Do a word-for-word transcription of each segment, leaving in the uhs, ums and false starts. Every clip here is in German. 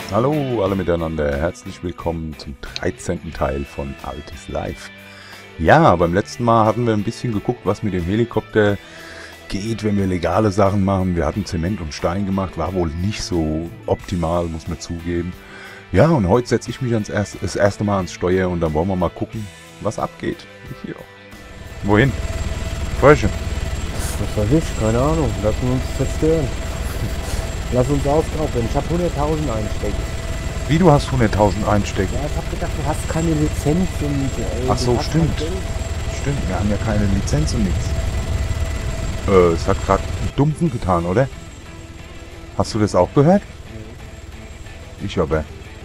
Hallo alle miteinander, herzlich willkommen zum dreizehnten Teil von Altis Live. Ja, beim letzten Mal hatten wir ein bisschen geguckt, was mit dem Helikopter geht, wenn wir legale Sachen machen. Wir hatten Zement und Stein gemacht, war wohl nicht so optimal, muss man zugeben. Ja, und heute setze ich mich ans erste, das erste Mal ans Steuer und dann wollen wir mal gucken, was abgeht. Hier. Wohin? Frösche. Was weiß ich, keine Ahnung. Lassen wir uns zerstören. Lass uns auskaufen. Ich habe hunderttausend einstecken. Wie, du hast hunderttausend einstecken? Ja, ich habe gedacht, du hast keine Lizenz und... Ey, Ach so, stimmt. Stimmt, wir haben ja keine Lizenz und nichts. Äh, es hat gerade einen Dumpfen getan, oder? Hast du das auch gehört? Mhm. Ich aber.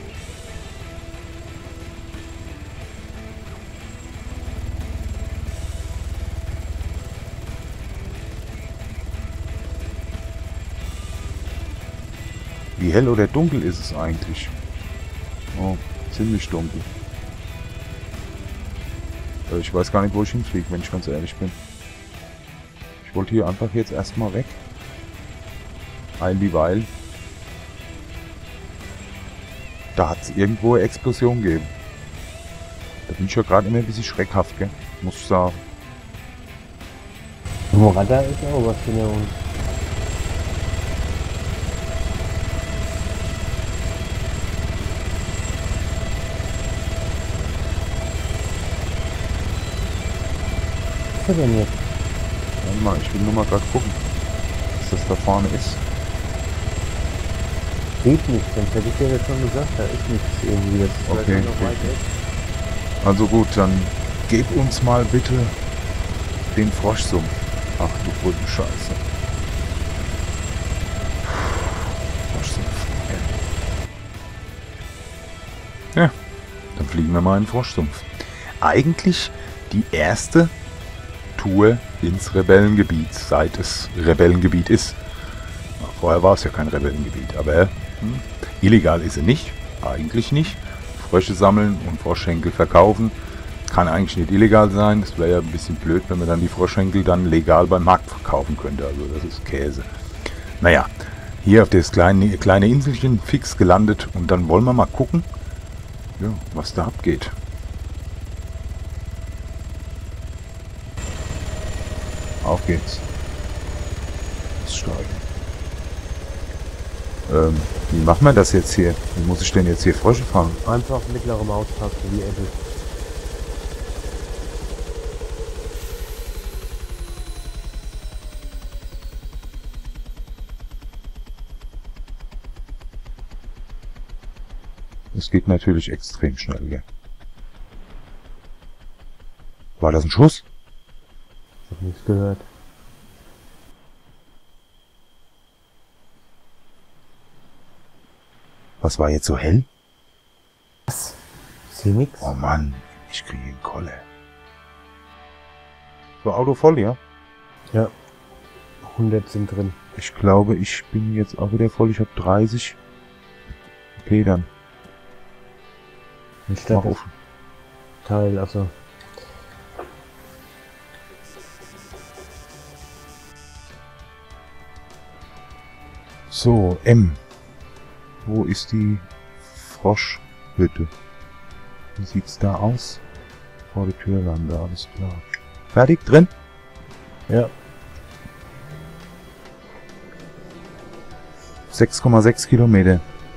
Wie hell oder dunkel ist es eigentlich? Oh, ziemlich dunkel. Ich weiß gar nicht, wo ich hinfliege, wenn ich ganz ehrlich bin. Ich wollte hier einfach jetzt erstmal weg. Ein wie weil. Da hat es irgendwo eine Explosion gegeben. Da bin ich ja gerade immer ein bisschen schreckhaft, gell? Muss ich sagen. Woran da ist auch was hinter uns. Was ist denn jetzt? Warte mal, ich will nur mal gerade gucken, was das da vorne ist. Sieht nichts, sonst hätte ich dir das schon gesagt, da ist nichts irgendwie. Das ist okay, noch okay. weit weg. Also gut, dann gib uns mal bitte den Froschsumpf. Ach du gute Scheiße. Froschsumpf. Ja. ja, dann fliegen wir mal in den Froschsumpf. Eigentlich die erste Tour ins Rebellengebiet, seit es Rebellengebiet ist. Na, vorher war es ja kein Rebellengebiet, aber hm, illegal ist er nicht, eigentlich nicht. Frösche sammeln und Froschschenkel verkaufen kann eigentlich nicht illegal sein. Das wäre ja ein bisschen blöd, wenn man dann die Froschschenkel dann legal beim Markt verkaufen könnte. Also das ist Käse. Naja, hier auf das kleine, kleine Inselchen fix gelandet und dann wollen wir mal gucken, ja, was da abgeht. Auf geht's. Das Steigen. Ähm, wie machen wir das jetzt hier? Wie muss ich denn jetzt hier Frösche fangen? Einfach mittlere Maustaste wie Apple. Das geht natürlich extrem schnell, gell? War das ein Schuss? Ich hab nichts gehört. Was war jetzt so hell? Was? Ich seh nix. Oh Mann, ich kriege einen Kolle. So, Auto voll, ja? Ja. hundert sind drin. Ich glaube, ich bin jetzt auch wieder voll. Ich habe dreißig. Okay, dann. Nicht Mach das auf. Teil, also. So, M. Wo ist die Froschhütte? Wie sieht's da aus? Vor der Tür lande, alles klar. Fertig? Drin? Ja. sechs Komma sechs Kilometer.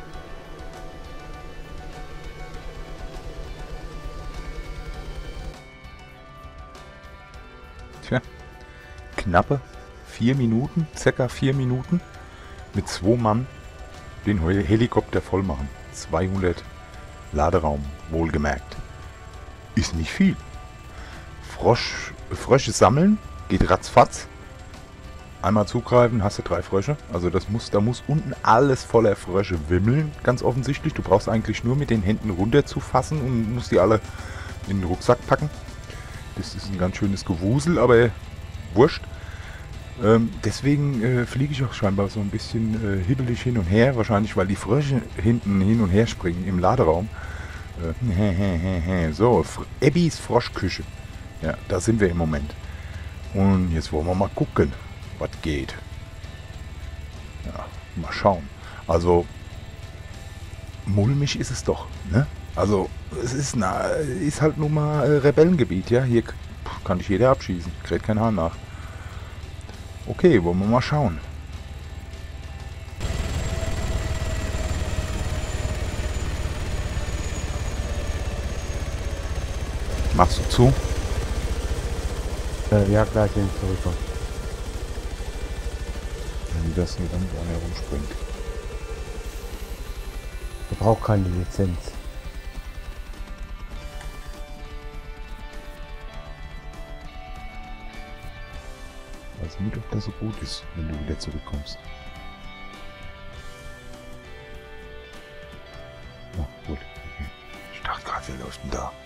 Tja, knappe vier Minuten, circa vier Minuten mit zwei Mann den Helikopter voll machen. zweihundert Laderaum, wohlgemerkt. Ist nicht viel. Frosch, Frösche sammeln, geht ratzfatz. Einmal zugreifen, hast du drei Frösche. Also das muss, da muss unten alles voller Frösche wimmeln, ganz offensichtlich. Du brauchst eigentlich nur mit den Händen runter zu fassen und musst die alle in den Rucksack packen. Das ist ein ganz schönes Gewusel, aber wurscht. Ähm, deswegen äh, fliege ich auch scheinbar so ein bisschen äh, hibbelig hin und her. Wahrscheinlich, weil die Frösche hinten hin und her springen im Laderaum. Äh, so, Ebbys Froschküche. Ja, da sind wir im Moment. Und jetzt wollen wir mal gucken, was geht. Ja, mal schauen. Also, mulmig ist es doch, ne? Also, es ist, na, ist halt nun mal äh, Rebellengebiet, ja? Hier kann dich jeder abschießen, kräht kein Hahn nach. Okay, wollen wir mal schauen. Machst du zu? Äh, ja, gleich wenn ich zurückkomme. Wenn das hier dann mit einer herumspringt. Der braucht keine Lizenz. Ich weiß nicht, ob das so gut ist, wenn du wieder zurückkommst. Na gut, okay. Ich dachte gerade, wer läuft denn da?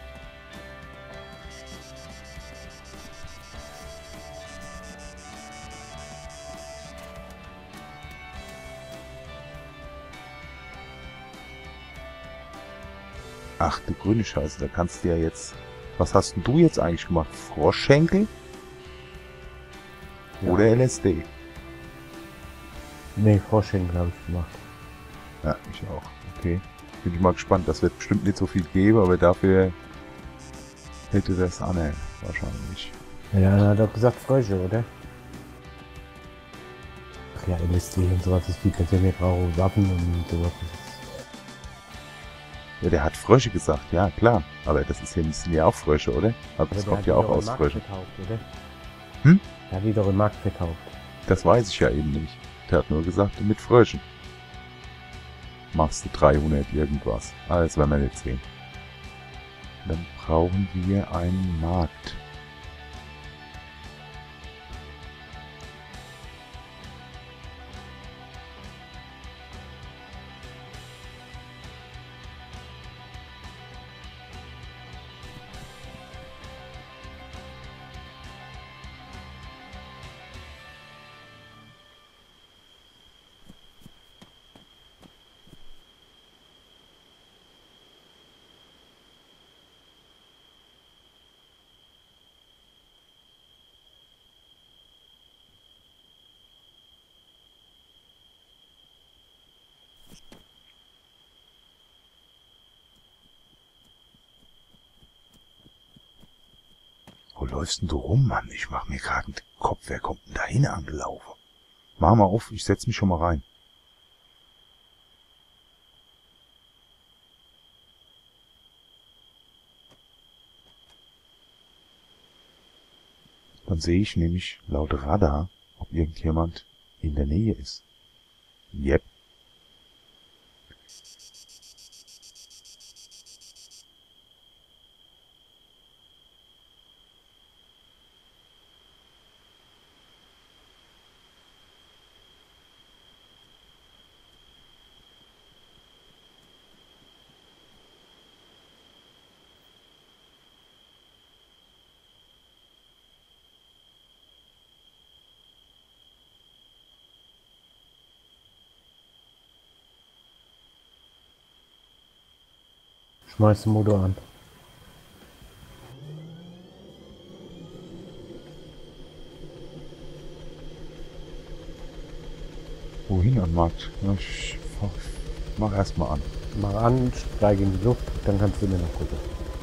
Ach du grüne Scheiße, da kannst du ja jetzt... Was hast denn du jetzt eigentlich gemacht? Froschschenkel? Ja. Oder L S D? Nee, Froschschenkel habe ich gemacht. Ja, ich auch. Okay. Bin ich mal gespannt. Das wird bestimmt nicht so viel geben, aber dafür hätte das Anne wahrscheinlich. Ja, dann hat er gesagt Frösche, oder? Ach ja, L S D und sowas ist viel persönlich graue Waffen und sowas. Ja, der hat Frösche gesagt, ja klar. Aber das ist ja, das sind ja auch Frösche, oder? Aber das kommt ja auch aus Fröschen. Verkauft, oder? Hm? Der hat die doch im Markt verkauft. Das weiß ich ja eben nicht. Der hat nur gesagt, mit Fröschen. Machst du dreihundert irgendwas. Ah, das werden wir jetzt sehen. Dann brauchen wir einen Markt. Wo läufst denn du rum, Mann? Ich mach mir gerade den Kopf. Wer kommt denn dahin angelaufen? Mach mal auf, ich setz mich schon mal rein. Dann sehe ich nämlich laut Radar, ob irgendjemand in der Nähe ist. Yep. Schmeiß den Motor an. Wohin am Markt? Ja, ich mach erstmal an. Mach an, steige in die Luft, dann kannst du mir noch gucken.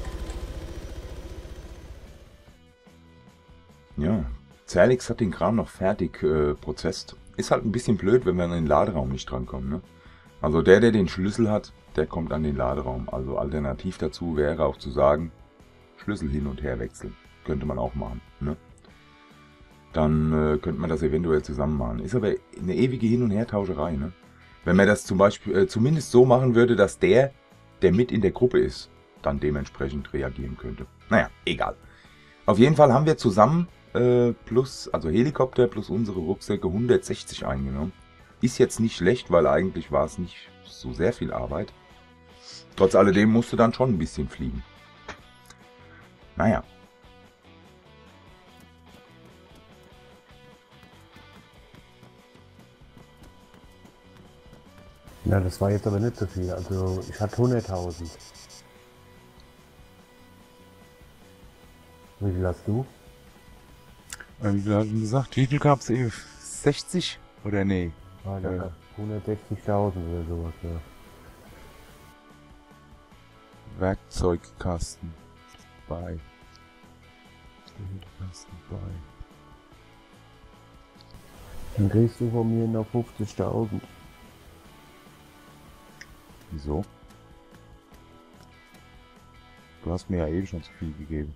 Ja, Zerlix hat den Kram noch fertig äh, prozesst. Ist halt ein bisschen blöd, wenn wir an den Laderaum nicht drankommen, ne? Also der, der den Schlüssel hat, der kommt an den Laderaum. Also alternativ dazu wäre auch zu sagen, Schlüssel hin und her wechseln. Könnte man auch machen, ne? Dann äh, könnte man das eventuell zusammen machen. Ist aber eine ewige Hin- und Hertauscherei, ne? Wenn man das zum Beispiel äh, zumindest so machen würde, dass der, der mit in der Gruppe ist, dann dementsprechend reagieren könnte. Naja, egal. Auf jeden Fall haben wir zusammen äh, plus, also Helikopter plus unsere Rucksäcke hundertsechzig eingenommen. Ist jetzt nicht schlecht, weil eigentlich war es nicht so sehr viel Arbeit. Trotz alledem musste dann schon ein bisschen fliegen. Naja. Ja, das war jetzt aber nicht so viel. Also ich hatte hunderttausend. Wie viel hast du? Wie viel hast du gesagt? Wie viel gab es eben? sechzig? Oder nee? Ah, ja. hundertsechzigtausend oder sowas, ja. Werkzeugkasten bei. Kasten bei. Dann kriegst du von mir noch fünfzigtausend. Wieso? Du hast mir ja eben schon zu viel gegeben.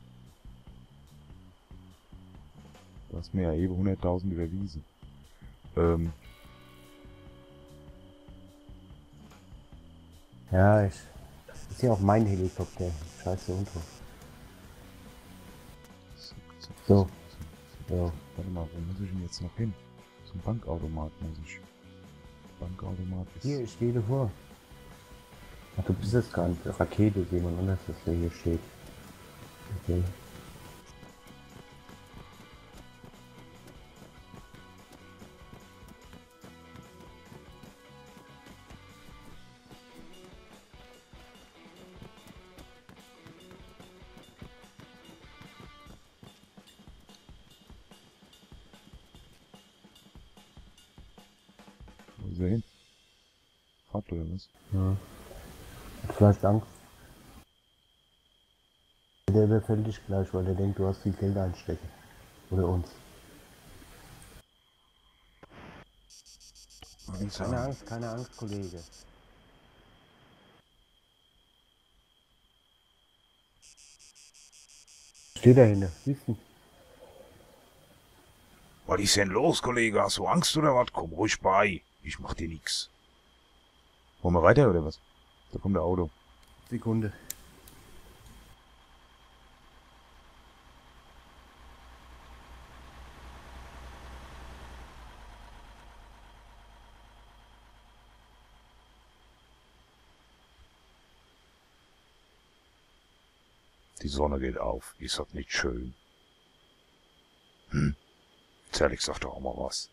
Du hast mir ja eben hunderttausend überwiesen. Ähm. Ja, ich. Das ist ja auch mein Helikopter. Scheiße Unter. So. Ja. Warte mal, wo muss ich denn jetzt noch hin? Zum Bankautomat muss ich. Bankautomat ist. Hier, ich stehe davor. Ach, du bist jetzt gar nicht. Rakete, jemand anders, dass der hier steht. Okay. Wo ist er hin? Fahrt oder was? Ja. Hat vielleicht Angst. Der überfällt dich gleich, weil er denkt, du hast viel Geld einstecken. Oder uns. Keine Angst, keine Angst, Kollege. Steht dahinter, siehst du? Was ist denn los, Kollege? Hast du Angst oder was? Komm ruhig bei. Ich mach dir nix. Wollen wir weiter oder was? Da kommt der Auto. Sekunde. Die Sonne geht auf. Ist das nicht schön? Hm? Zerlich, sag doch auch mal was.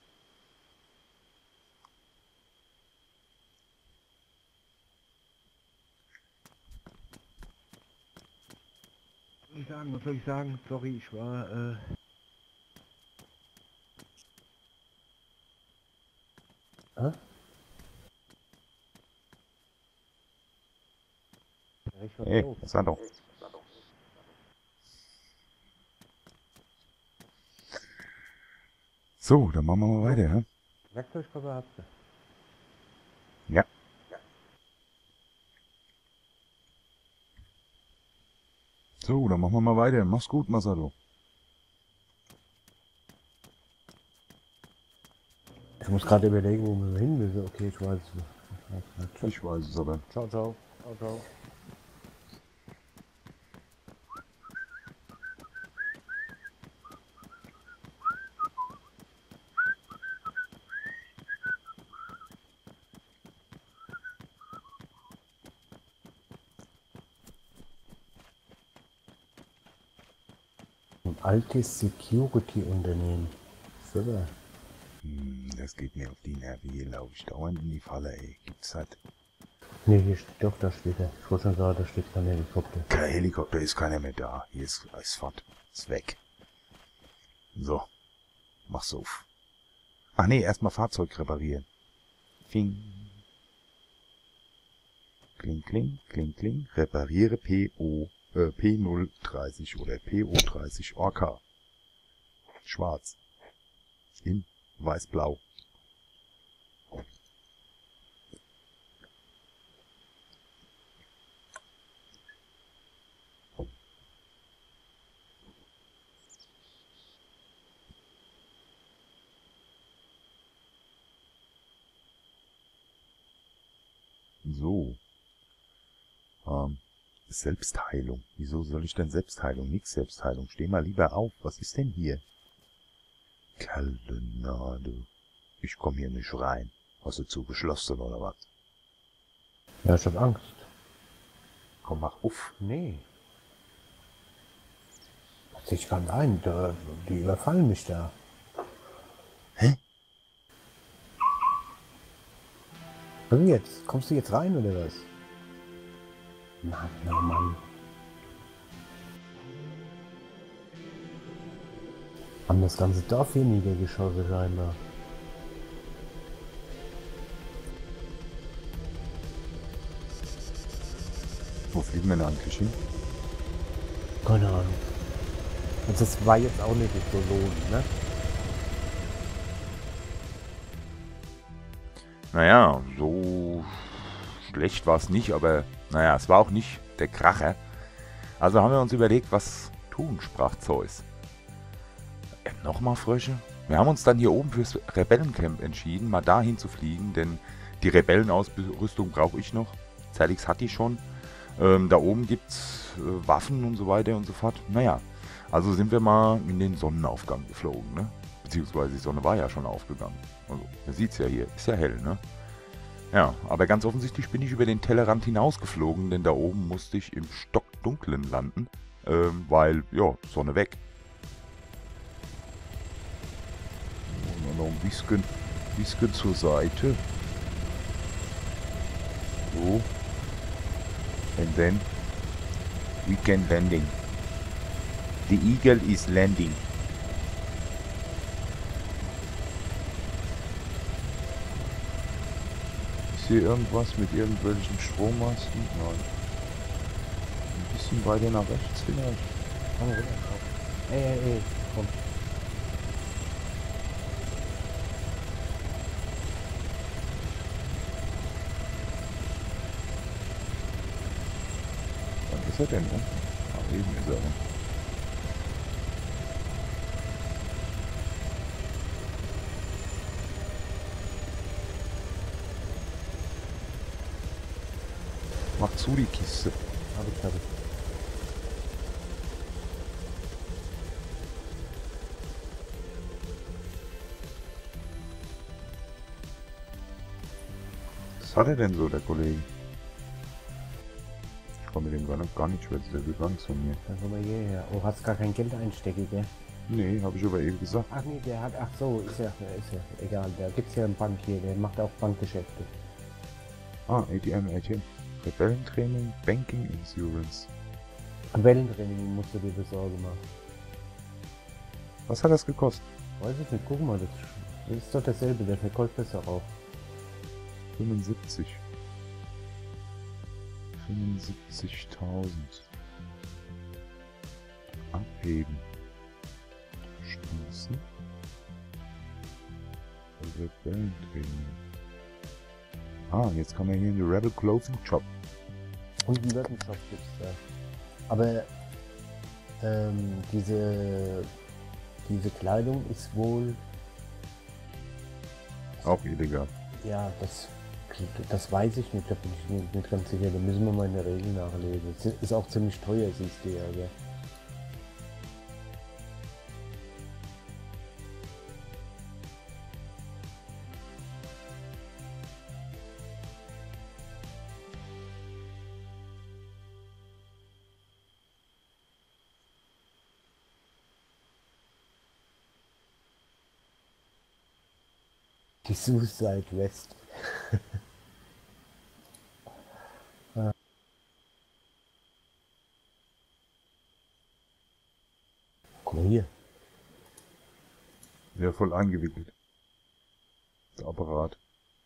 Was soll ich sagen? Was soll ich sagen? Sorry, ich war, äh... Hä? Hey, sag doch. So, dann machen wir mal weiter, ja? Werkzeugkoffer habt ihr? Ja. So, dann machen wir mal weiter. Mach's gut, Masado. Ich muss gerade überlegen, wo wir hin müssen. Okay, ich weiß es. Ich weiß es aber. Ciao, ciao. Ciao, ciao. Ein altes Security-Unternehmen. Super. Hm, das geht mir auf die Nerven. Hier laufe ich dauernd in die Falle, ey. Gibt's halt. Ne, hier steht doch, da steht er. Ich wollte schon sagen, da steht kein Helikopter. Kein Helikopter, ist keiner mehr da. Hier ist, ist fort. Ist weg. So. Mach's auf. Ach nee, erstmal Fahrzeug reparieren. Fing. Kling, kling, kling, kling. Repariere P O, äh, P null dreißig oder P O dreißig Orca. Schwarz. In weiß-blau. So. Ähm, Selbstheilung. Wieso soll ich denn Selbstheilung? Nix Selbstheilung. Steh mal lieber auf. Was ist denn hier? Kaldenade. Ich komm hier nicht rein. Hast du zugeschlossen oder was? Ja, ich hab Angst. Komm, mach auf. Nee. Ich kann ein, da, die überfallen mich da. Hä? Was denn jetzt? Kommst du jetzt rein oder was? Mann, oh Mann. Haben das ganze Dorf hier niedergeschossen scheinbar. fliegen wir denn eigentlich hin? Keine Ahnung. Also das war jetzt auch nicht so lohnend, ne? Naja, so schlecht war es nicht, aber naja, es war auch nicht der Kracher. Also haben wir uns überlegt, was tun, sprach Zeus. Äh, Nochmal Frösche? Wir haben uns dann hier oben fürs Rebellencamp entschieden, mal dahin zu fliegen, denn die Rebellenausrüstung brauche ich noch. Zerlix hat die schon. Ähm, da oben gibt's äh, Waffen und so weiter und so fort. Naja, also sind wir mal in den Sonnenaufgang geflogen, ne? Beziehungsweise die Sonne war ja schon aufgegangen. Also, man sieht's ja hier, ist ja hell, ne? Ja, aber ganz offensichtlich bin ich über den Tellerrand hinausgeflogen, denn da oben musste ich im Stockdunklen landen, ähm, weil, ja, Sonne weg. Und noch ein bisschen, bisschen zur Seite. So. And then we can landing. The eagle is landing. Ich sehe irgendwas mit irgendwelchen Strommasten. Nein. Ein bisschen weiter nach rechts vielleicht. Komm rüber, komm. Ey, ey, ey, komm. Was ist er denn? Ne? Ah, eben ist er. Mach zu die Kiste. Hab ich, hab ich. Was hat er denn so, der Kollege? Ich komme mit dem gar nicht, gar nicht schwätzen, der will gar nichts von mir. Dann komm mal hierher. Oh, hast gar kein Geld einstecken, gell? Nee, habe ich aber eben gesagt. Ach nee, der hat, ach so, ist ja, ist ja egal. Da gibt's ja eine Bank hier, der macht auch Bankgeschäfte. Ah, A T M, A T M. Rebellentraining, Banking Insurance. Quellentraining musst du dir besorgen machen. Was hat das gekostet? Weiß ich nicht, guck mal, das, das ist doch dasselbe, der verkauft besser auch. fünfundsiebzig. fünfundsiebzigtausend. Abheben. Schließen. Rebellentraining. Ah, jetzt kann man hier in den Rebel Clothing Shop. Und einen Weapon-Shop gibt's da. Aber ähm, diese, diese Kleidung ist wohl, Auch illegal. ja, das, das weiß ich nicht, da bin ich nicht, nicht ganz sicher, da müssen wir mal in der Regel nachlesen. Es ist auch ziemlich teuer, siehst du ja, gell? Die Suicide West. Ah. Guck mal hier. Ja, voll eingewickelt. Der Apparat.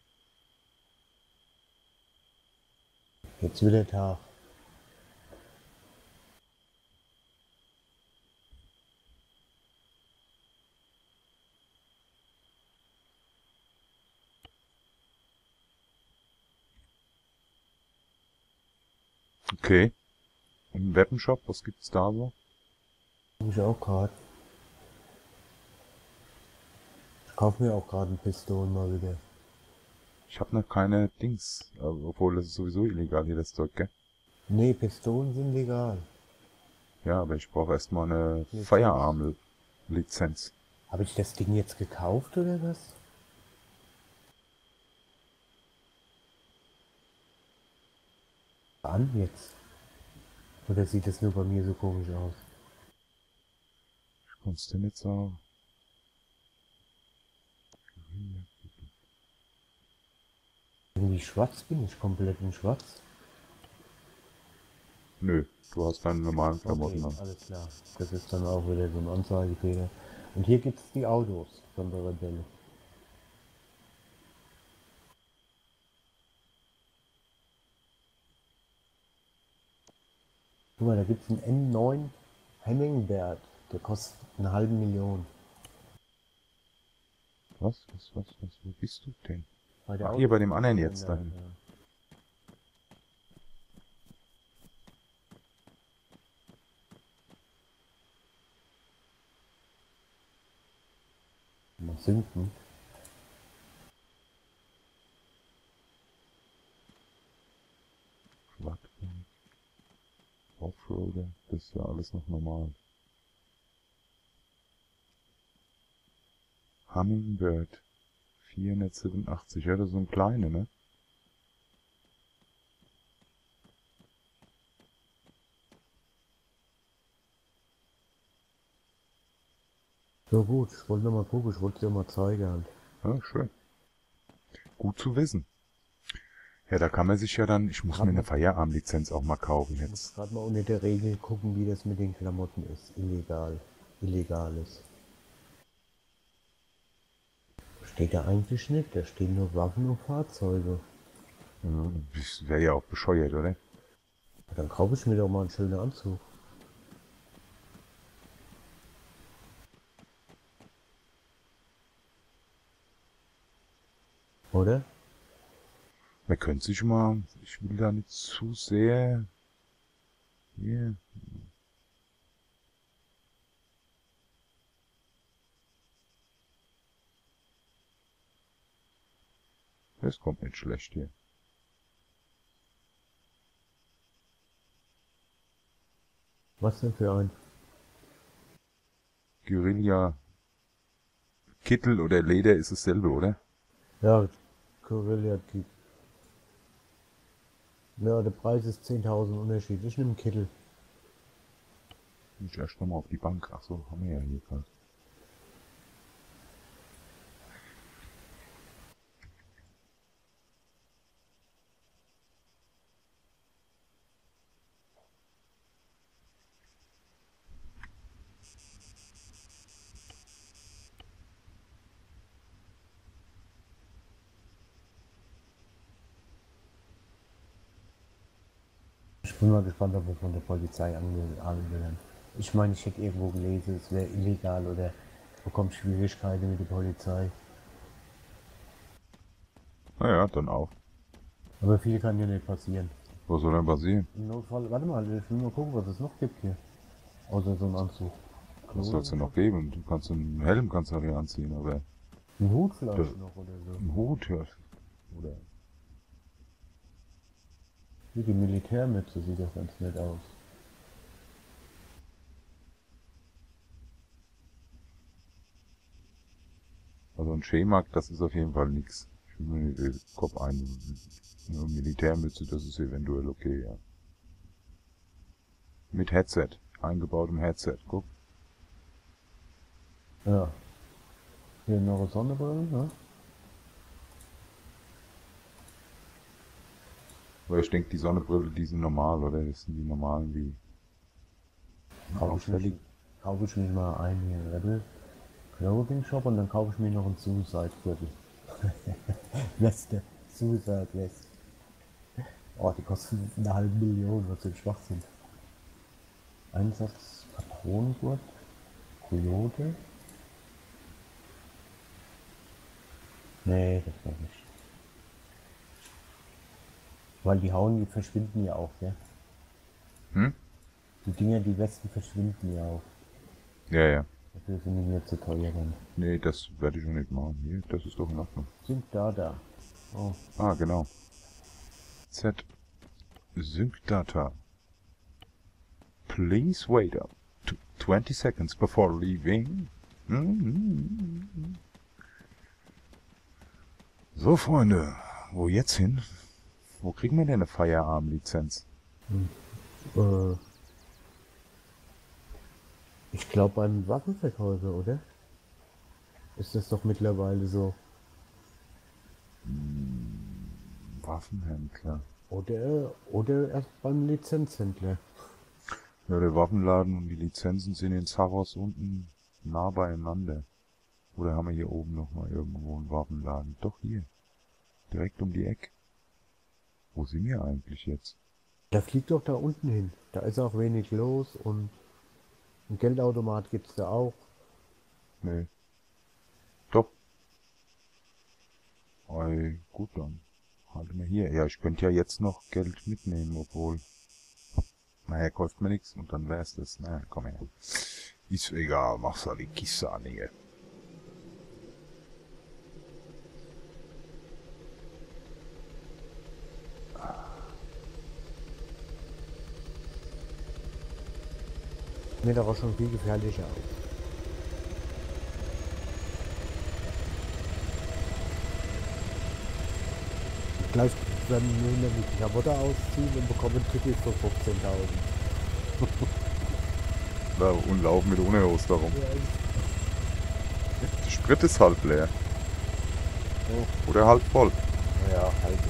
Jetzt wieder Tag. Okay. Im Weapon-Shop, was gibt's da so? Hab ich auch gerade. Ich kaufe mir auch gerade einen Pistolen mal wieder. Ich habe noch keine Dings. äh, Obwohl, das ist sowieso illegal hier, das Zeug, gell? Nee, Pistolen sind legal. Ja, aber ich brauche erstmal eine Lizenz. Firearm-Lizenz. Habe ich das Ding jetzt gekauft oder was? An jetzt? Oder sieht das nur bei mir so komisch aus? Ich kann's dir nicht sagen. Irgendwie schwarz bin ich, komplett in schwarz. Nö, du hast deine normalen Klamotten Okay, an. alles klar. Das ist dann auch wieder so ein Anzeigefehler. Und hier gibt es die Autos von der Rebelle. Guck mal, da gibt es einen N neun Hummingbird. Der kostet eine halbe Million. Was, was, was, was, wo bist du denn? Bei der Ach, hier bei dem anderen Autovermietung jetzt da, dahin. ja. Mal sinken. Quadbike, Offroader, das ist ja alles noch normal. Hummingbird, vierhundertsiebenundachtzig, ja, das ist so ein kleiner, ne? So gut, ich wollte noch mal gucken, ich wollte dir mal zeigen halt. Ja, schön. Gut zu wissen. Ja, da kann man sich ja dann, ich muss Grad mir eine mal- Feierabendlizenz auch mal kaufen Ich muss jetzt. gerade mal unter der Regel gucken, wie das mit den Klamotten ist. Illegal. Illegales. Steht da eigentlich nicht, da stehen nur Waffen und Fahrzeuge. Ja, das wäre ja auch bescheuert, oder? Dann kaufe ich mir doch mal einen schönen Anzug. Oder? Man könnte sich mal, ich will da nicht zu sehr, hier, das kommt nicht schlecht hier. Was denn für ein? Guerilla, Kittel oder Leder ist dasselbe, oder? Ja, Guerilla Geek. Ja, der Preis ist zehntausend Unterschied. Ich nehme einen Kittel. Muss ich erst nochmal auf die Bank. Ach so, haben wir ja hier gerade. Ich bin mal gespannt, ob wir von der Polizei angehalten werden. Ich meine, ich hätte irgendwo gelesen, es wäre illegal oder bekommt Schwierigkeiten mit der Polizei. Naja, dann auch. Aber viel kann ja nicht passieren. Was soll denn passieren? Im Notfall, warte mal, ich will mal gucken, was es noch gibt hier. Außer so ein Anzug. Was soll es denn noch geben? Du kannst einen Helm kannst du hier anziehen, aber Ein Hut vielleicht Das- noch oder so. einen Hut, ja. Oder Wie die Militärmütze sieht das ganz nett aus. also ein Schemark, das ist auf jeden Fall nix. Ich will mir nicht den Kopf ein. Eine Militärmütze, das ist eventuell okay, ja. Mit Headset, eingebautem Headset, guck. Ja. Hier noch eine Sonnenbrille, ne? Aber ich denke, die Sonnenbrille, die sind normal, oder? Das sind die normalen, die Kaufe ich, auffällig. mich, kaufe ich mich mal ein hier in Rebel Clothing Shop und dann kaufe ich mir noch einen Suicide Gürtel. Weste. Suicide West. Oh, die kosten eine halbe Million, was für ein Schwachsinn. Einsatz Patronengurt. Coyote. Nee, das noch nicht. Weil die hauen, die verschwinden ja auch, ja. Hm? Die Dinger, die Westen verschwinden ja auch. Ja, ja. Dafür sind die mir zu teuer dann. Nee, das werde ich schon nicht machen. Hier, das ist doch in Ordnung. Sind da, da. Oh. Ah, genau. Z. Sync Data. Please wait up to twenty seconds before leaving. Mhm. So, Freunde. Wo jetzt hin? Wo kriegen wir denn eine Feierabendlizenz? Äh, ich glaube beim Waffenverkäufer, oder? Ist das doch mittlerweile so. Waffenhändler. Oder, oder erst beim Lizenzhändler. Ja, der Waffenladen und die Lizenzen sind in Savos unten nah beieinander. Oder haben wir hier oben nochmal irgendwo einen Waffenladen? Doch hier. Direkt um die Ecke. Wo sind wir eigentlich jetzt? Der fliegt doch da unten hin. Da ist auch wenig los und ein Geldautomat gibt's da auch. Nee. Doch. Ei, gut dann. Halt mal hier. Ja, ich könnte ja jetzt noch Geld mitnehmen, obwohl. Naja, kostet mir nichts und dann wär's das. Na, komm her. Ist egal, mach's halt die Kiste an hier. Mir doch auch schon viel gefährlicher aus. Gleich werden wir nämlich die Klamotte ausziehen und bekommen Tickets für fünfzehntausend. Da und laufen mit ohne Hose darum. Ja, Der Sprit ist halb leer. oh. Oder halb voll. Naja, halt.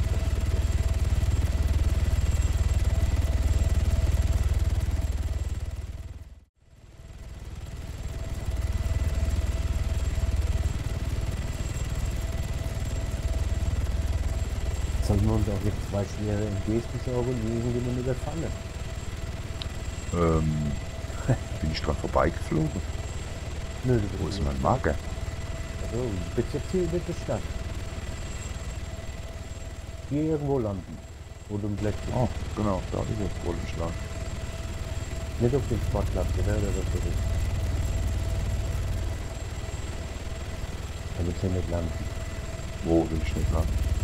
Sollen wir uns auch jetzt zwei schwere M Gs besorgen und irgendjemand überfallen? Ähm, bin ich dran vorbeigeflogen? Nö, du Wo bist ist mein Marker? Also, du bist jetzt hier in der Stadt. Hier irgendwo landen. Wo du im Blatt bist. Oh, genau, da ist er. Wollte ich lang. Nicht auf dem Sportplatz, oder? Oder was du willst. Da willst du nicht landen. Wo will ich nicht lang?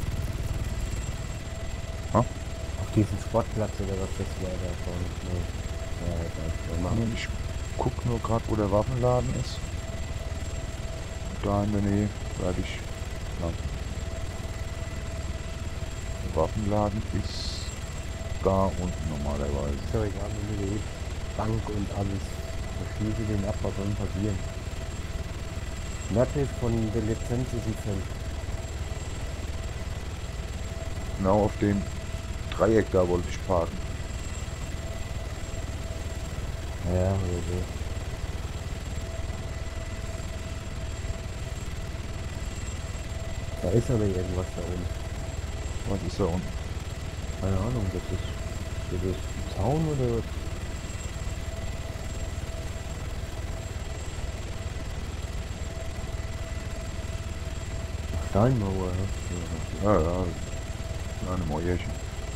Auf diesem Sportplatz oder was das wäre da vorne. Nee. Ja, halt einfach mal. Ich guck nur gerade, wo der Waffenladen ist. Da in der Nähe werde ich lang. Der Waffenladen ist da unten normalerweise. So, ich habe mir die Bank und alles. Ich schließe den ab, was soll passieren? Nördlich von der Lizenz ist ein Feld. Genau auf dem Dreieck da wollte ich parken. Ja, oder so. Da ist aber irgendwas da unten. Was ist da unten? Keine Ahnung, das ist, das ist ein Zaun oder was? Steinmauer, ja. Ja, ja. Ja, eine Mäuerchen.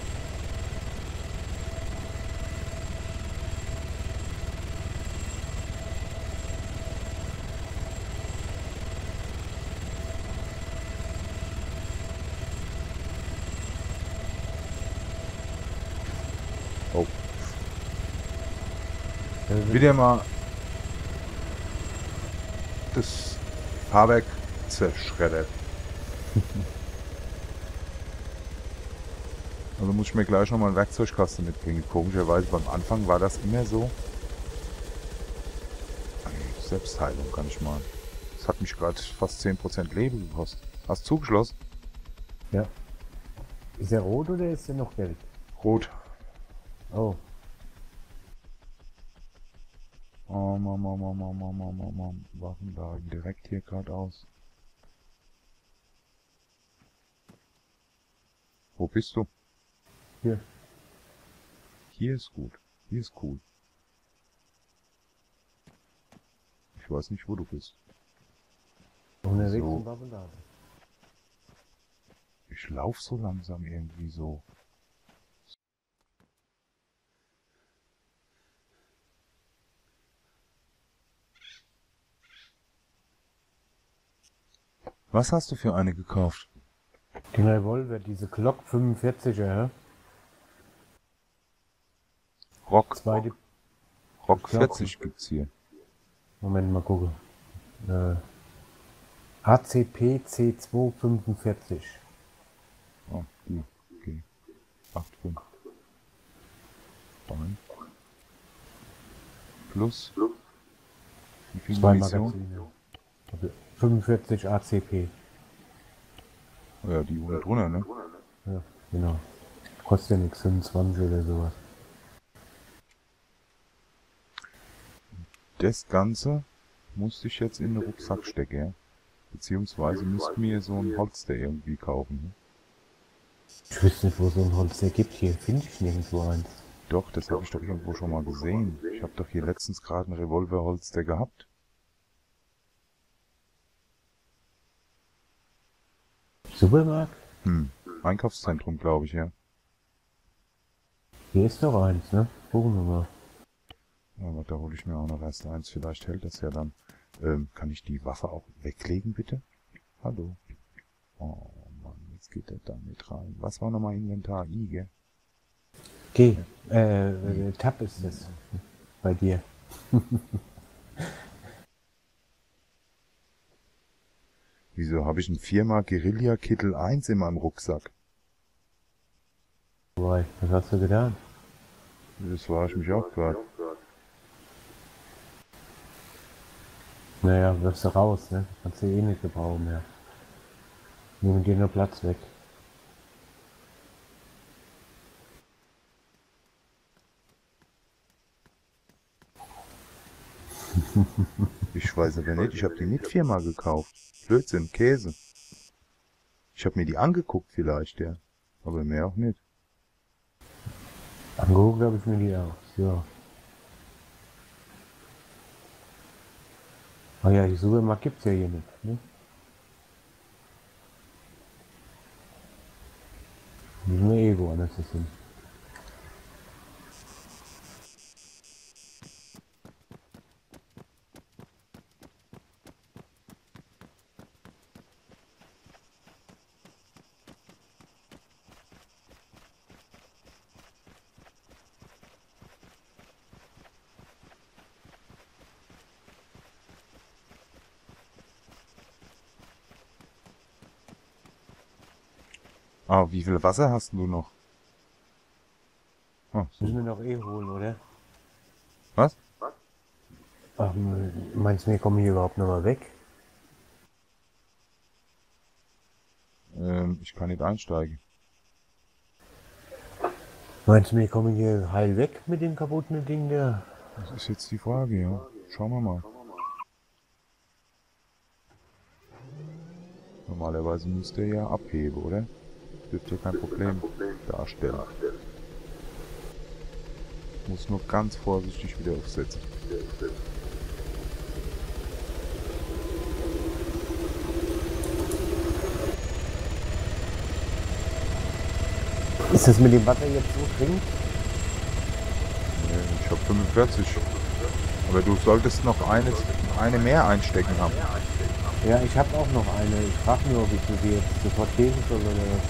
Oh. Ja, Wieder mal das Fahrwerk zerschreddert. Also muss ich mir gleich nochmal einen Werkzeugkasten mitbringen. Komischerweise beim Anfang war das immer so. Selbstheilung kann ich mal. Das hat mich gerade fast zehn Prozent Leben gekostet. Hast du zugeschlossen? ja. Ist er rot oder ist er noch gelb? Rot. Oh. Oh, Mann, Mann, Mann, Mann, Mann, Mann, Mann, Mann. Waffenladen direkt hier geradeaus. Wo bist du? Hier. Hier ist gut. Hier ist cool. Ich weiß nicht, wo du bist. Unterwegs So. zum Waffenladen. Ich lauf so langsam irgendwie so. Was hast du für eine gekauft? Den Revolver, diese Glock fünfundvierziger, ja? Rock. Zweite. Rock Glock. vierzig gibt's hier. Moment, mal gucken. Äh, A C P C zweihundertfünfundvierzig. Oh, die. Okay. acht Komma fünf. Nein. Plus. Wie viel Zwei Munition? Magazine. Also fünfundvierzig A C P. Oh ja, die unten drunter, ne? Ja, genau. Kostet ja nichts, fünfundzwanzig oder sowas. Das Ganze musste ich jetzt in den Rucksack stecken, ja? Beziehungsweise müsste mir so ein Holster irgendwie kaufen. Ne? Ich wüsste nicht, wo so ein Holster gibt. Hier finde ich nirgendwo eins. Doch, das habe ich doch irgendwo schon mal gesehen. Ich habe doch hier letztens gerade ein Revolverholster gehabt. Supermarkt? Hm, Einkaufszentrum, glaube ich, ja. Hier ist doch eins, ne? Gucken wir mal. Aber da hole ich mir auch noch erst eins. Vielleicht hält das ja dann. Ähm, kann ich die Waffe auch weglegen, bitte? Hallo. Oh Mann, jetzt geht er da mit rein. Was war nochmal Inventar? I, gell? Geh. Äh, äh, Tab ist das. Bei dir. Wieso habe ich ein Firma Guerilla Kittel eins in meinem Rucksack? Boy, was hast du getan? Das war ich mich auch gerade. Naja, wirfst du raus, ne? Kannst du eh nicht gebrauchen mehr. Nehmen dir nur Platz weg. Ich weiß aber nicht, ich habe die nicht viermal gekauft. Blödsinn, Käse. Ich habe mir die angeguckt vielleicht, ja. Aber mehr auch nicht. Angeguckt habe ich mir die auch. Ja. Ah ja, die Supermarkt gibt's ja hier nicht, ne? Müssen wir eh woanders hin. Ah, wie viel Wasser hast du noch? Ah, so. Müssen wir noch eh holen, oder? Was? Ach, meinst du, wir kommen hier überhaupt noch mal weg? Ähm, ich kann nicht einsteigen. Meinst du, wir kommen hier heil weg mit dem kaputten Ding da? Das ist jetzt die Frage, ja. Schauen wir mal. Normalerweise müsste er ja abheben, oder? Dürfte ja kein Problem darstellen. Muss nur ganz vorsichtig wieder aufsetzen. Ist das mit dem Wasser jetzt so dringend? Äh, Ich habe fünfundvierzig. Aber du solltest noch eine, eine mehr einstecken haben. Ja, ich habe auch noch eine. Ich frage nur, ob ich sie jetzt sofort geben soll oder...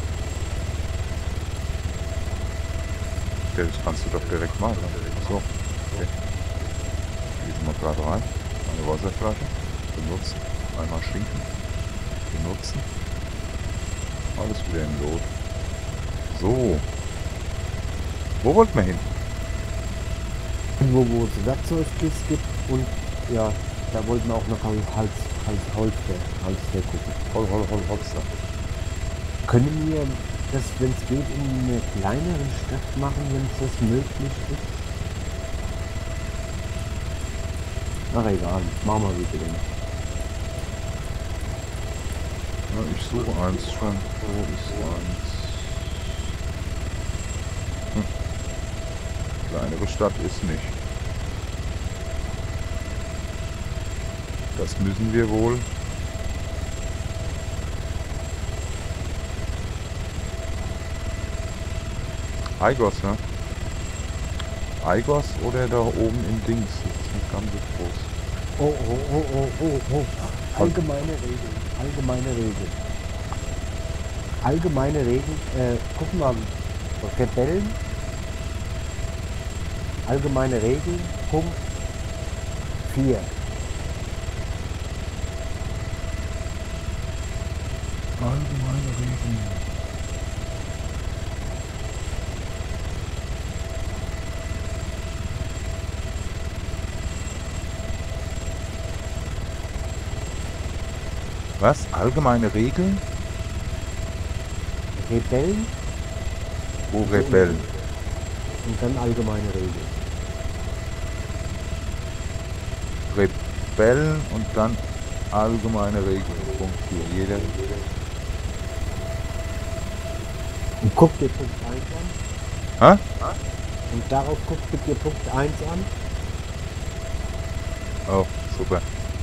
Ja, das kannst du doch direkt machen. So. Okay. Gehen wir gerade rein. Eine Wasserflasche. Benutzen. Einmal schinken. Benutzen. Alles wieder im Lot. So. Wo wollten wir hin? Wo, wo es Werkzeugkiste gibt und ja, da wollten wir auch noch Hals, Hals, Hals, Holster, Holster gucken. Hol, hol, hol, Holster. Können wir das, wenn es geht, in einer kleineren Stadt machen, wenn es das möglich ist? Ach egal, machen wir wie denn. Ja, ich suche eins schon. Wo ist eins? Hm. Kleinere Stadt ist nicht. Das müssen wir wohl. Aigos, ne? Aigos oder da oben im Dings? Das ist nicht ganz so groß. Oh, oh, oh, oh, oh, oh. Allgemeine Regeln, allgemeine Regeln. Allgemeine Regeln, äh, guck mal, Rebellen. Allgemeine Regeln, Punkt vier. Allgemeine Regeln. Was? Allgemeine Regeln? Rebellen Wo Rebellen? und dann allgemeine Regeln. Rebellen und dann allgemeine Regeln. Punkt vier. Jeder. Und guck dir Punkt eins an. Hä? Und darauf guckst du dir Punkt eins an. Oh, super.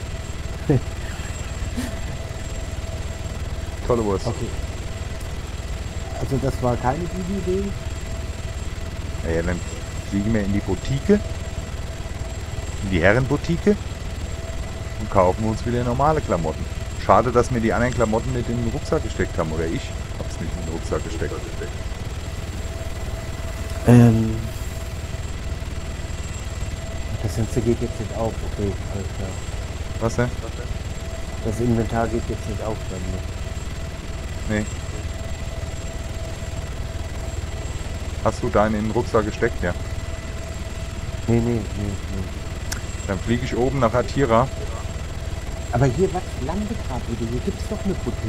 Tolle Wurst. Okay. Also das war keine gute Idee. Ja, dann fliegen wir in die Boutique, in die Herrenboutique und kaufen uns wieder normale Klamotten. Schade, dass wir die anderen Klamotten nicht in den Rucksack gesteckt haben. Oder ich hab's nicht in den Rucksack gesteckt. Ähm. Das Ganze geht jetzt nicht auf. Okay, alles klar. Was denn? Das Inventar geht jetzt nicht auf bei mir. Nee. Hast du deinen in den Rucksack gesteckt, ja? Nee, nee, nee, nee. Dann fliege ich oben nach Atira. Aber hier, was? Lande gerade wieder. Hier gibt's doch eine Boutique.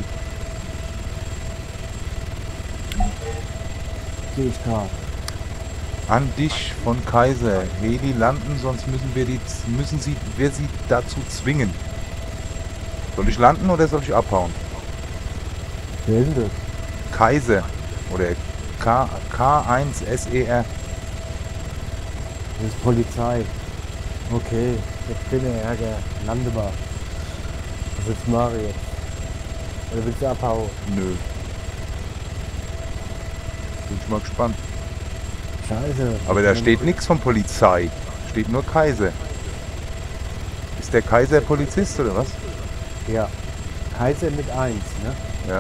Sehe ich gerade. An dich von Kaiser. Heli landen, sonst müssen wir die müssen sie wir sie dazu zwingen. Soll ich landen oder soll ich abhauen? Wer ist denn das? Kaiser oder K, K eins S E R. Das ist Polizei. Okay, jetzt bin ich Ärger. Lande mal. Was willst du machen jetzt? Oder willst du abhauen? Nö. Bin ich mal gespannt. Scheiße. Aber da steht nichts von Polizei. Steht nur Kaiser. Ist der Kaiser Polizist oder was? Ja. Kaiser mit eins, ne? Ja.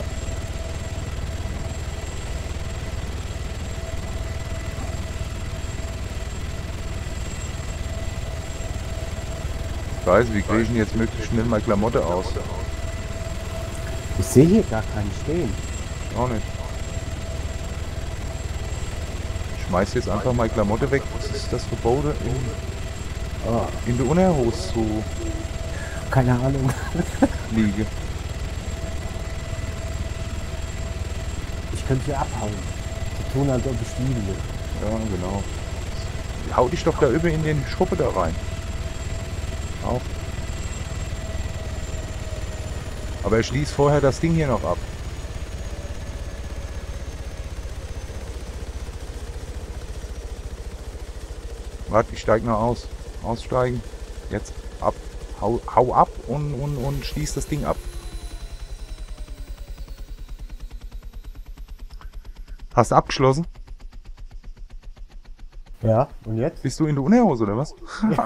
Ich weiß, wie kriege ich denn jetzt möglichst schnell mal Klamotte aus? Ich sehe hier gar keinen stehen. Auch nicht. Ich schmeiß jetzt einfach mal Klamotte weg. Was ist das verboten? In, Oh, in der Unterhose zu keine Ahnung. liege. Ich könnte hier abhauen. Sie tun, als ob ich spiele. Ja, genau. Hau dich doch da über in den Schuppe da rein. Auf. Aber schließ vorher das Ding hier noch ab. Warte, ich steig noch aus. Aussteigen. Jetzt ab. Hau, hau ab und, und, und schließ das Ding ab. Hast du abgeschlossen? Ja, und jetzt? Bist du in der Unterhose oder was?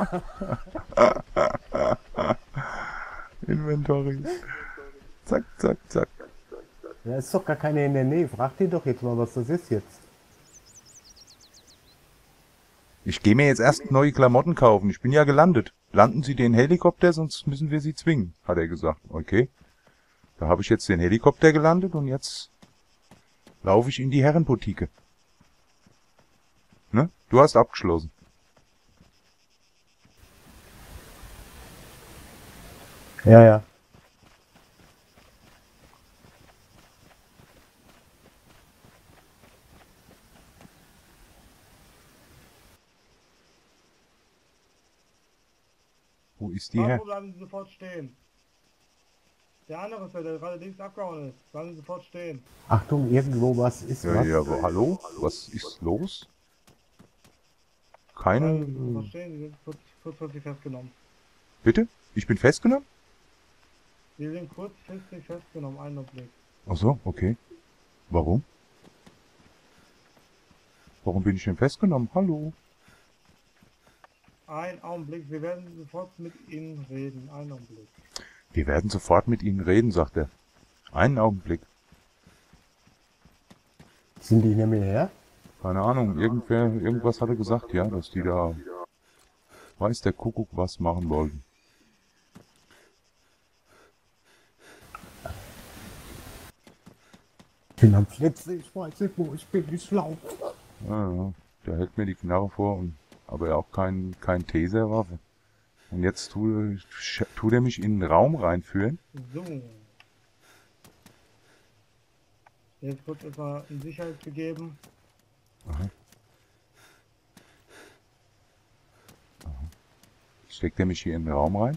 Inventory. Zack, zack, zack. Da ist doch gar keine in der Nähe. Frag die doch jetzt mal, was das ist jetzt. Ich gehe mir jetzt erst neue Klamotten kaufen. Ich bin ja gelandet. Landen Sie den Helikopter, sonst müssen wir Sie zwingen, hat er gesagt. Okay. Da habe ich jetzt den Helikopter gelandet und jetzt laufe ich in die Herrenboutique. Ne? Du hast abgeschlossen. Ja, ja. Wo ist die Marco, her? bleiben Sie sofort stehen. Der andere ist der, der gerade links abgehauen ist. Bleiben Sie sofort stehen. Achtung, irgendwo was ist Ja, was. ja, aber hallo? Was ist los? Keine... Bleiben Sie sofort stehen, Sie sind kurz, kurzfristig festgenommen. Bitte? Ich bin festgenommen? Sie sind kurzfristig festgenommen, einen Augenblick. Ach so, okay. Warum? Warum bin ich denn festgenommen? Hallo? Ein Augenblick, wir werden sofort mit Ihnen reden. Einen Augenblick. Wir werden sofort mit Ihnen reden, sagt er. Einen Augenblick. Sind die hinter mir her? Keine Ahnung, irgendwer, irgendwas hat er gesagt, ja, dass die da, weiß der Kuckuck, was machen wollten. Ich bin am Flitzen, ich weiß nicht wo, ich bin nicht schlau. Ja, ja, der hält mir die Knarre vor, und, aber auch kein, kein Taserwaffe. Und jetzt tut, tut er mich in den Raum reinführen. So. Jetzt kurz etwa in Sicherheit begeben. Aha. Steckt er mich hier in den Raum rein?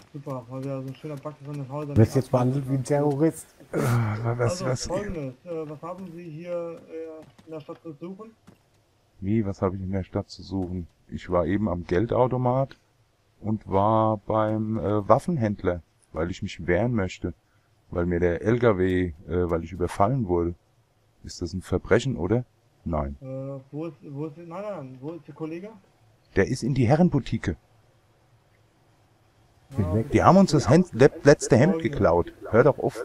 Super, mal wieder so ein schöner Back von den Häusern. Du wirst jetzt behandelt wie ein Terrorist. Was, Also was, folgendes, äh, was haben Sie hier äh, in der Stadt zu suchen? wie, was habe ich in der Stadt zu suchen? Ich war eben am Geldautomat und war beim äh, Waffenhändler, weil ich mich wehren möchte. Weil mir der L K W, äh, weil ich überfallen wurde. Ist das ein Verbrechen, oder? Nein. Äh, wo ist, wo ist, nein, nein, nein, wo ist Ihr Kollege? Der ist in die Herrenboutique. Ah, weg. Die haben uns das Hemd, le- letzte Hemd geklaut. Hör doch auf.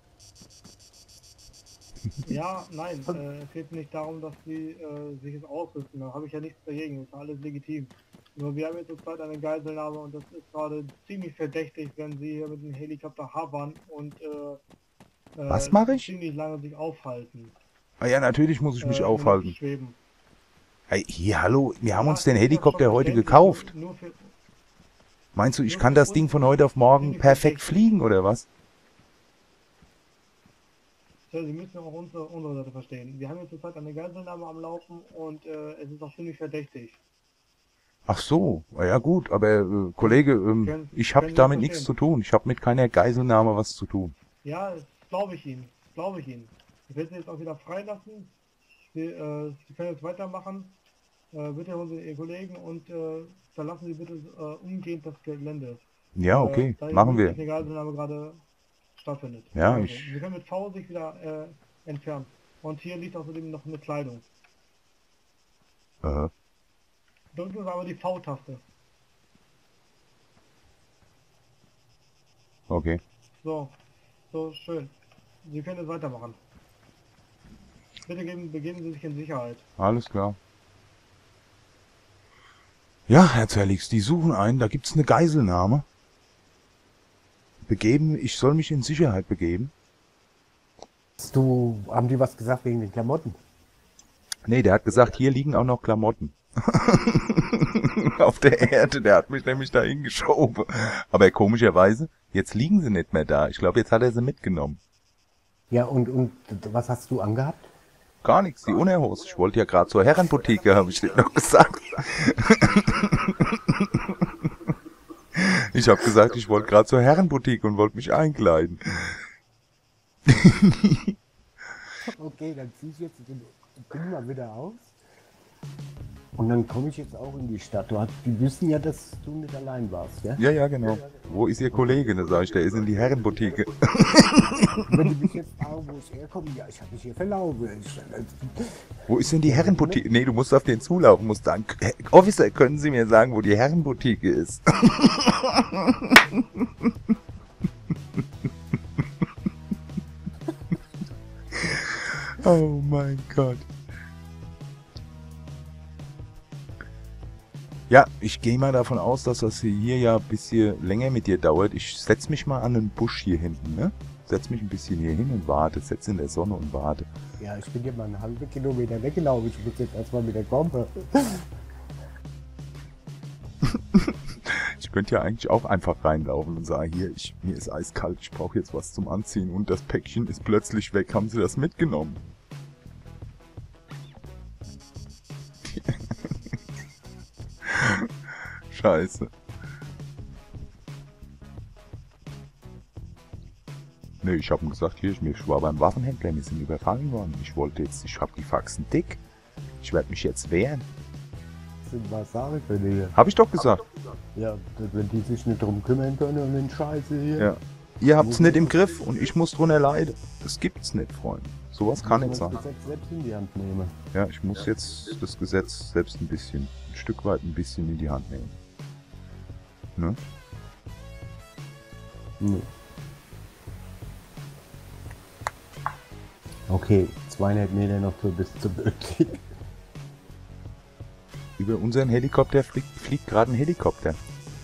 Ja, nein, äh, es geht nicht darum, dass Sie äh, sich jetzt ausrüsten. Da habe ich ja nichts dagegen, das ist alles legitim. Nur wir haben jetzt zurzeit eine Geiselnahme und das ist gerade ziemlich verdächtig, wenn Sie hier mit dem Helikopter hovern und äh, äh, Was mache ich? ziemlich lange sich aufhalten. Ah ja, natürlich muss ich mich äh, aufhalten. Schweben. Hey, hier, hallo, wir haben Ja, uns den ist ja Helikopter schon heute verständlich, gekauft. Nur, nur für, Meinst du, ich kann das Ding von heute auf morgen perfekt fliegen, oder was? Ja, Sie müssen auch unsere, unsere Seite verstehen. Wir haben jetzt zurzeit eine Geiselnahme am Laufen und äh, es ist auch ziemlich verdächtig. Ach so, ah ja gut, aber äh, Kollege, ähm, Können- ich habe können Sie damit verstehen? nichts zu tun. Ich habe mit keiner Geiselnahme was zu tun. Ja, das glaube ich Ihnen. Das glaube ich Ihnen. Ich werde Sie jetzt auch wieder freilassen. Sie, äh, Sie können jetzt weitermachen. Äh, bitte holen Sie Ihren Kollegen und äh, verlassen Sie bitte äh, umgehend das Gelände. Ja, okay, äh, da hier machen wirklich wir. eine Geiselnahme gerade stattfindet. Ja, Also, ich- Sie können mit V sich wieder äh, entfernen. Und hier liegt außerdem noch eine Kleidung. Äh, Drücken Sie aber die V-Taste. okay. So, so schön. Sie können jetzt weitermachen. Bitte geben, begeben Sie sich in Sicherheit. Alles klar. Ja, Herr Zerlix, die suchen einen, da gibt's eine Geiselnahme. Begeben, ich soll mich in Sicherheit begeben. Du, haben die was gesagt wegen den Klamotten? Nee, der hat gesagt, hier liegen auch noch Klamotten. Auf der Erde, der hat mich nämlich da hingeschoben. Aber komischerweise, jetzt liegen sie nicht mehr da. Ich glaube, jetzt hat er sie mitgenommen. Ja, und, und was hast du angehabt? Gar nichts, die Unterhose. Ich wollte ja gerade zur Herrenboutique, habe ich dir noch gesagt. Ich habe gesagt, ich wollte gerade zur Herrenboutique und wollte mich einkleiden. Okay, dann zieh ich jetzt den Ding mal wieder aus. Und dann komme ich jetzt auch in die Stadt. Du hast, die wissen ja, dass du nicht allein warst, ja? Ja, ja, genau. Wo ist Ihr Kollege? Da sage ich, der ist in die Herrenboutique. Wenn die mich jetzt fragen, wo ich herkomme, ja, ich habe mich hier verlaufen. Ich, Wo ist denn die Herrenboutique? Nee, du musst auf den zulaufen, musst sagen, Officer, können Sie mir sagen, wo die Herrenboutique ist? Oh mein Gott. Ja, ich gehe mal davon aus, dass das hier ja ein bisschen länger mit dir dauert. Ich setz mich mal an den Busch hier hinten, ne? Setz mich ein bisschen hier hin und warte. Setz in der Sonne und warte. ja, ich bin hier mal einen halben Kilometer weggelaufen. Ich muss jetzt erstmal wieder kommen. Ich könnte ja eigentlich auch einfach reinlaufen und sagen, hier, ich, mir ist eiskalt, ich brauche jetzt was zum Anziehen und das Päckchen ist plötzlich weg. Haben Sie das mitgenommen? Scheiße. Nee, ich habe ihm gesagt, hier, ich war beim Waffenhändler, wir sind überfallen worden. Ich wollte jetzt, ich habe die Faxen dick. Ich werde mich jetzt wehren. Sind was sagen können hier. Habe ich doch gesagt. Ja, wenn die sich nicht drum kümmern können und den Scheiße hier. Ja. Ihr habt's nicht im Griff und ich muss drunter leiden. Das gibt's nicht, Freunde. Sowas kann nicht muss sein. man das Gesetz selbst in die Hand nehmen. Ja, ich muss jetzt das Gesetz selbst ein bisschen, ein Stück weit ein bisschen in die Hand nehmen. Ne? Nee. Okay, zweihundert Meter noch so bis zum Bötling. Über unseren Helikopter fliegt, fliegt gerade ein Helikopter.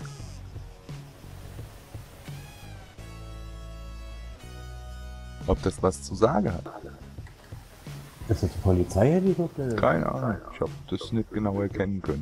Ob das was zu sagen hat? Ist das ein Polizeihelikopter? Keine Ahnung. Ich habe das nicht genau erkennen können.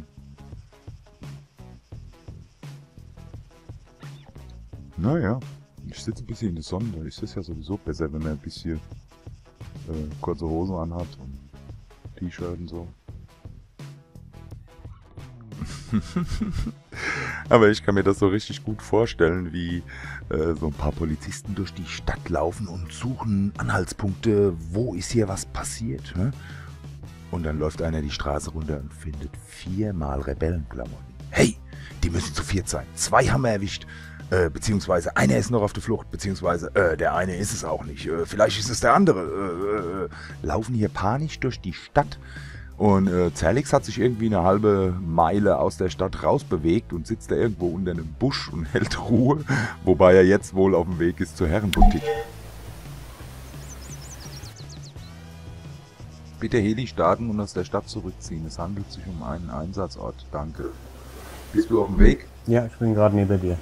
Naja, ich sitze ein bisschen in der Sonne. Da ist es ja sowieso besser, wenn man ein bisschen äh, kurze Hosen anhat und T-Shirt und so. Aber ich kann mir das so richtig gut vorstellen, wie äh, so ein paar Polizisten durch die Stadt laufen und suchen Anhaltspunkte, wo ist hier was passiert. Ne? Und dann läuft einer die Straße runter und findet viermal Rebellenklamotten. Hey, die müssen zu viert sein. Zwei haben wir erwischt. Äh, beziehungsweise einer ist noch auf der Flucht. Beziehungsweise äh, der eine ist es auch nicht. Äh, vielleicht ist es der andere. Äh, äh, laufen hier panisch durch die Stadt. Und äh, Zerlix hat sich irgendwie eine halbe Meile aus der Stadt rausbewegt und sitzt da irgendwo unter einem Busch und hält Ruhe. Wobei er jetzt wohl auf dem Weg ist zur Herrenboutique. Bitte Heli starten und aus der Stadt zurückziehen. Es handelt sich um einen Einsatzort. Danke. Bist du auf dem Weg? Ja, ich bin gerade neben dir.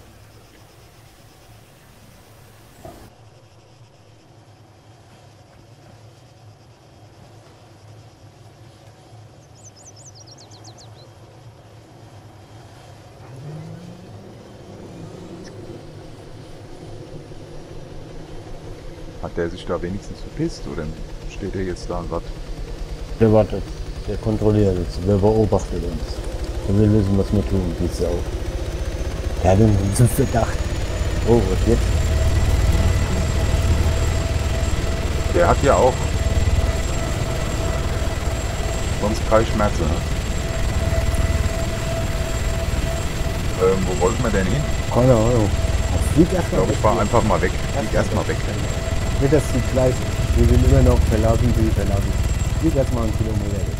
Hat der sich da wenigstens verpisst oder steht er jetzt da und wartet? Der wartet. Der kontrolliert jetzt. Der beobachtet uns. Der will wissen, was wir tun, die Sau. Der hat uns so gedacht. Oh, was jetzt? Der hat ja auch sonst drei Schmerzen. Ne? Ähm, wo wollten wir denn hin? Keine Ahnung. Flieg Ich erstmal glaube, ich fahr einfach mal weg. Flieg erstmal weg. Nicht, dass die gleich. Wir sind immer noch verlassen, die verlassen. Flieg erstmal einen Kilometer weg.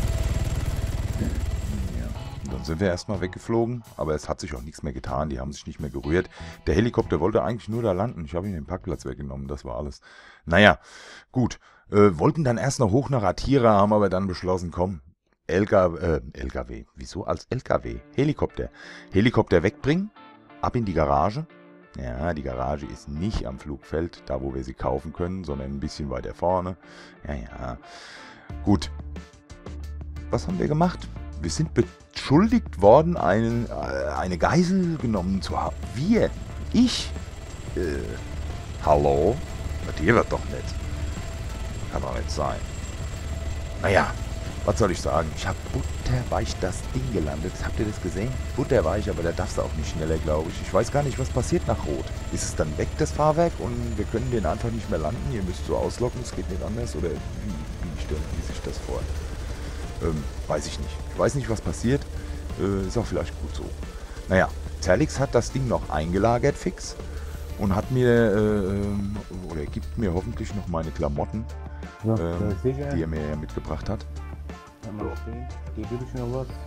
Ja. Und dann sind wir erstmal weggeflogen, aber es hat sich auch nichts mehr getan. Die haben sich nicht mehr gerührt. Der Helikopter wollte eigentlich nur da landen. Ich habe ihm den Parkplatz weggenommen. Das war alles. Naja, gut. Äh, wollten dann erst noch hoch nach Atira, haben aber dann beschlossen, komm, L K W, äh, L K W. Wieso als L K W? Helikopter. Helikopter wegbringen, ab in die Garage. Ja, die Garage ist nicht am Flugfeld, da wo wir sie kaufen können, sondern ein bisschen weiter vorne. Ja, ja. Gut. Was haben wir gemacht? Wir sind beschuldigt worden, einen, äh, eine Geisel genommen zu haben. Wir? Ich? Äh, hallo? Bei dir wird doch nicht. Kann doch nicht sein. Naja, was soll ich sagen? Ich habe butterweich das Ding gelandet. Habt ihr das gesehen? Butterweich, aber da darfst du auch nicht schneller, glaube ich. Ich weiß gar nicht, was passiert nach Rot. Ist es dann weg, das Fahrwerk, und wir können den einfach nicht mehr landen? Ihr müsst so auslocken, es geht nicht anders? Oder wie, wie stellen die sich das vor? Ähm, weiß ich nicht. Ich weiß nicht, was passiert. Äh, ist auch vielleicht gut so. Naja, Zerlix hat das Ding noch eingelagert fix und hat mir, äh, oder gibt mir hoffentlich noch meine Klamotten, So, ähm, sicher. die er mir mitgebracht hat. Mal stehen. Hier gebe ich noch was.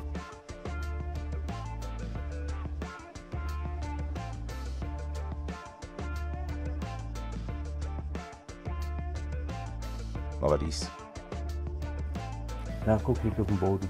Aber dies. Ja, guck, liegt auf dem Boden.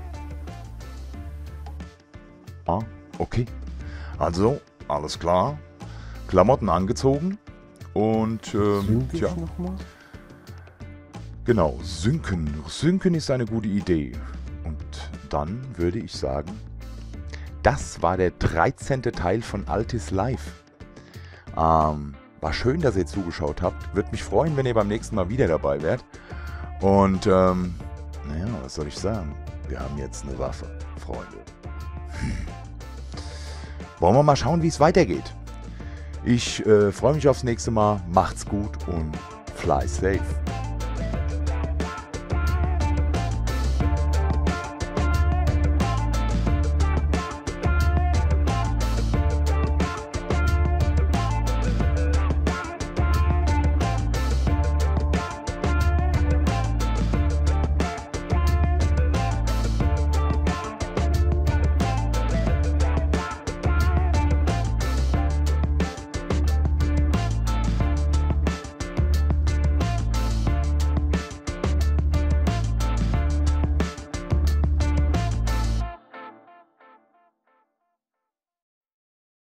Ah, okay. Also, alles klar. Klamotten angezogen. Und, ähm, Sync ich tja, noch mal? genau, Synken. Synken ist eine gute Idee. Und dann würde ich sagen, das war der dreizehnte Teil von Altis Live. Ähm, war schön, dass ihr zugeschaut habt. Würde mich freuen, wenn ihr beim nächsten Mal wieder dabei wärt. Und, ähm, naja, was soll ich sagen? Wir haben jetzt eine Waffe, Freunde. Hm. Wollen wir mal schauen, wie es weitergeht. Ich äh, freue mich aufs nächste Mal. Macht's gut und fly safe.